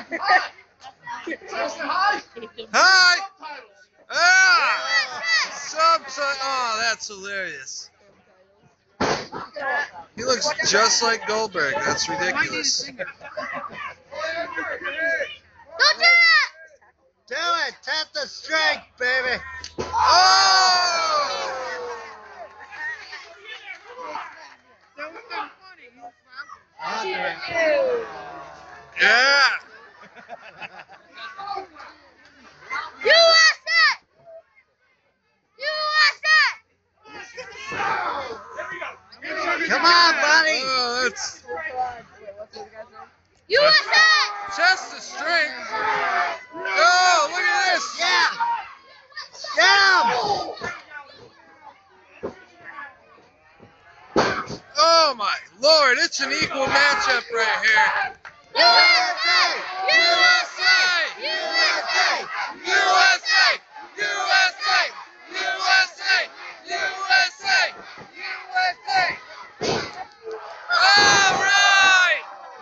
Hi! Ah! Oh, that's hilarious. He looks just like Goldberg. That's ridiculous. Don't do that! Do it. Tap the strength, baby. Oh! Yeah! USA! Come on, buddy. Oh, that's USA! just the strength. Oh, look at this. Yeah. Get him. Oh my Lord, it's an equal matchup right here. USA! USA! USA! USA! USA! USA! USA! USA! All right!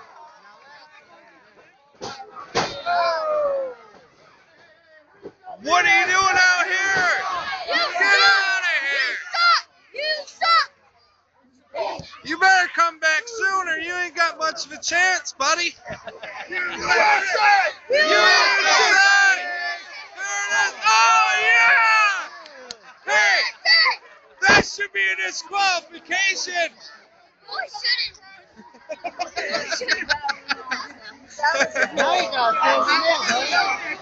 What are you doing out here? Get out of here! You suck! You better come back soon or you ain't got much of a chance, buddy. USA! USA! Oh, yeah! Hey, that should be a disqualification. No, I shouldn't. Now you gotta close it in, buddy.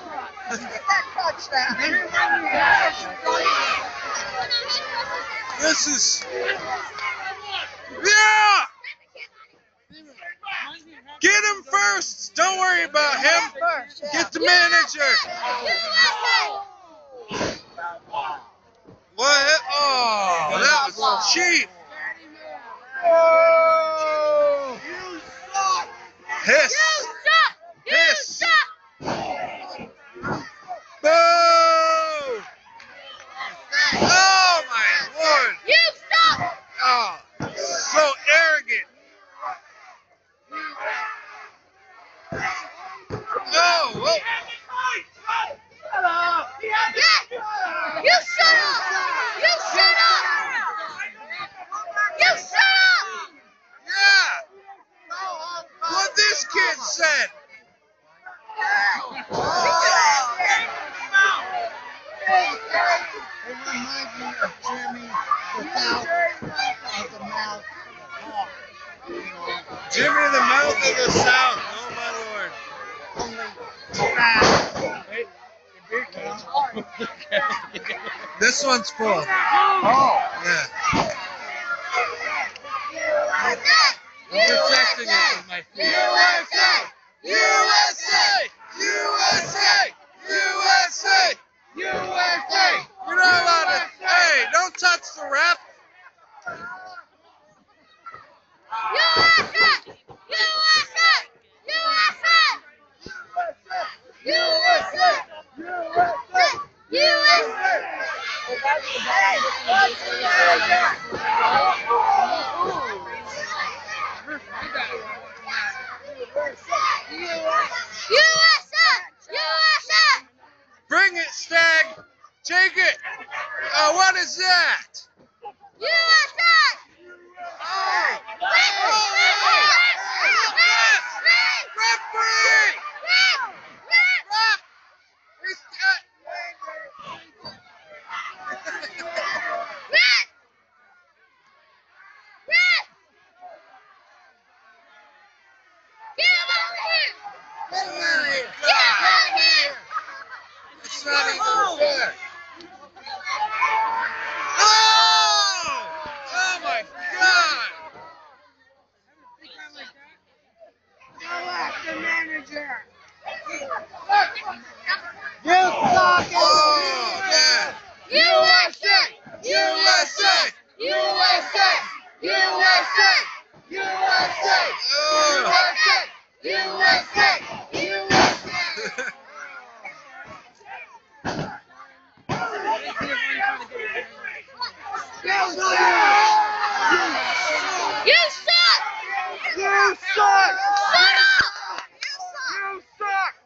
This is... Yeah! Get him first. Don't worry about him. Get the manager. What? Oh, that was cheap. Oh! Hiss. You suck! Boo! Oh my Lord. You suck! Oh, so arrogant. No. Whoa. You shut up! You shut up! You shut up! Yeah. What this kid said. It reminds me of Jimmy without the mouth. Jimmy the Mouth of the South. Oh my Lord. This one's full. Oh. Yeah. I'm protecting it with my feet. USA! USA! USA! USA! USA! You're not allowed to. Hey, don't touch the ref. USA! USA! USA! USA! Bring it, Stag. Take it. What is that? USA! Referee! Ref! He's got... Get him out of here. It's not even fair. Oh! Oh my God! You suck it. Oh, yeah. USA! USA! USA! USA! USA! You suck! You suck! Shut up! You suck!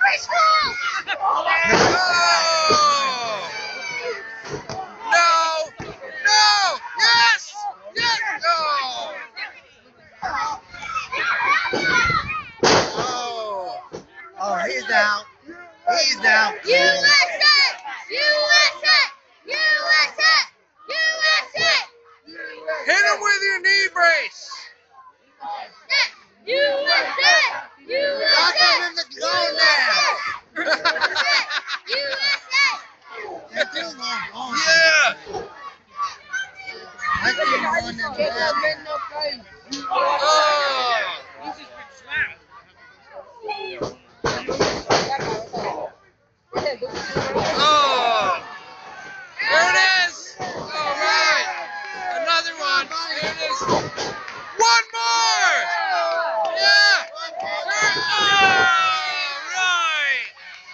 Preschool! No! No! Yes! Yes! No! Oh! Oh, he's out. He's out. USA! USA! USA! USA! Hit him with your knee brace! USA! Knock him in the goal now. USA! That's too long. Oh, Yeah! I think he's going in the bathroom. Oh! Oh! There it is! All right! Another one! There it is! One more! Yeah! All right!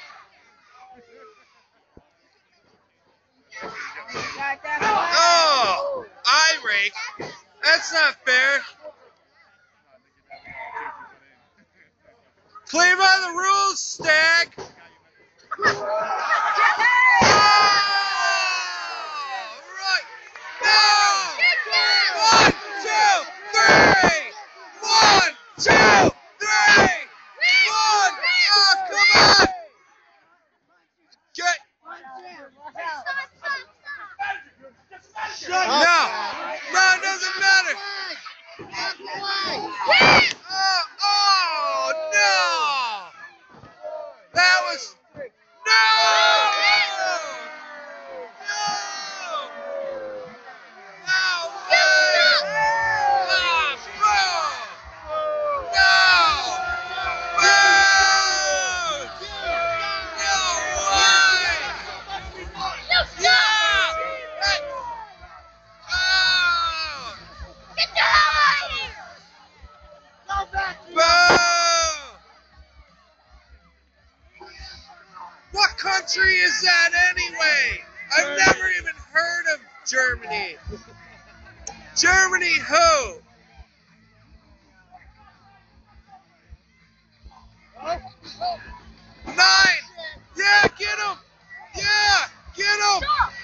Oh! I rake! That's not fair! Play by the rules, Stag! Right! No! 1, 2, 3! 1, 2, 3! 1! Oh, come on! Get! No! No, it doesn't matter! Oh, no! That was... No! No! What country is that anyway? I've never even heard of Germany. Germany who? Nine! Yeah, get him! Yeah, get him!